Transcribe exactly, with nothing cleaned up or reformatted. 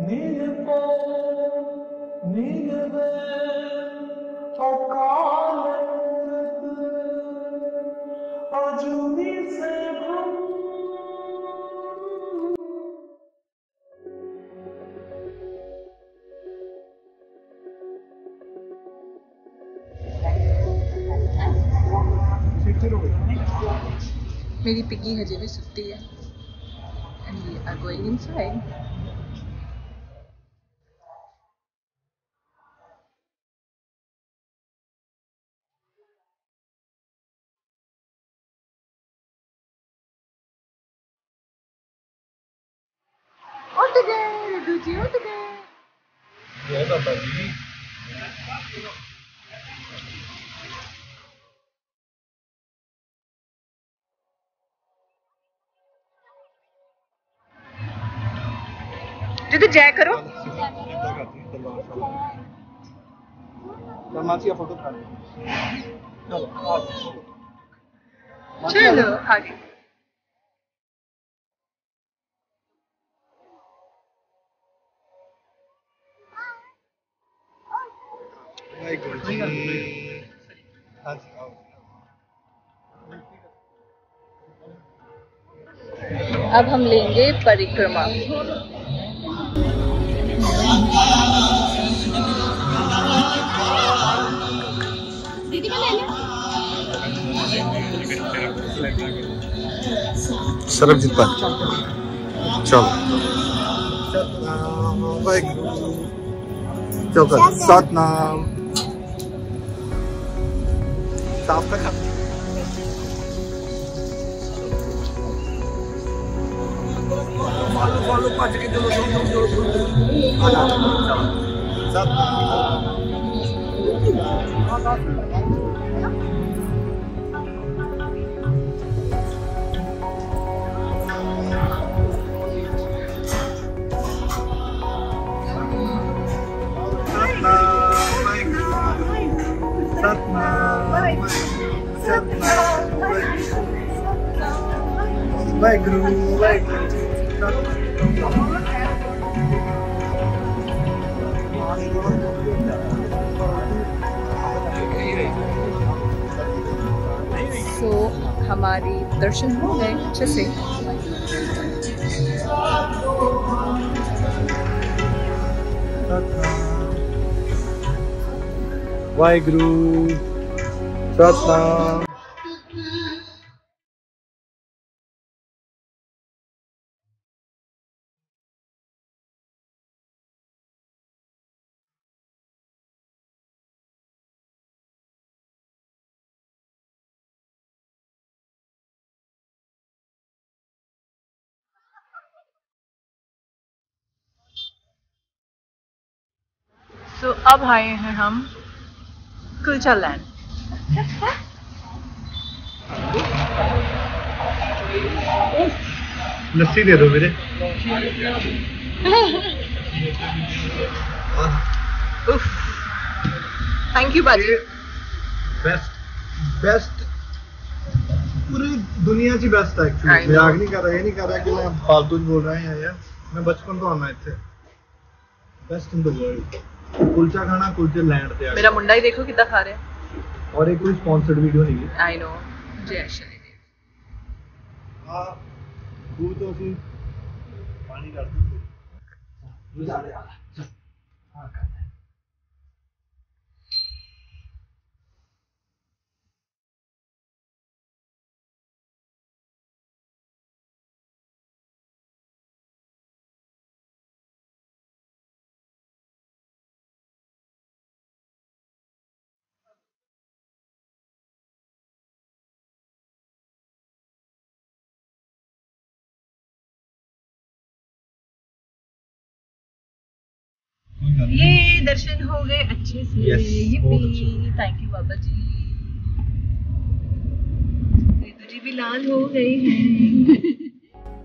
मेरी पिग्गी हजे भी सुती है and we are going inside. उठ गए दूजी उठ गए। तो जय करो। मानसी का फोटो खा लो। चलो आगे। अब हम लेंगे परिक्रमा। दीदी का ले ले। सरबजीत पर चलो चलो सतनाम साफ कर Waiguru, Waiguru. So हमारी दर्शन हो गए अच्छे से। वाहिगुरु सतनाम। तो so, अब आए हैं हम कुलचा लैंड। लस्सी दे दो मेरे। थैंक यू बाजी। बेस्ट बेस्ट पूरी दुनिया की बेस्ट है एक्चुअली। मजाक नहीं कर रहा, ये नहीं कर रहा कि मैं फालतू बोल रहा हूँ यार। मैं बचपन तो आना इतने best in the world. Kulcha खाना कुलचे लैंड पे। मेरा मुंडा ही देखो कितना खा रहा है। और एक कोई स्पॉन्सर्ड वीडियो नहीं है। आई नो जय श्री देव। हां दूध तो सी पानी कर दो। जा ले हां कर दे। ये दर्शन हो गए अच्छे से। yes, थैंक यू बाबा जी। जी भी लाल हो गए हैं।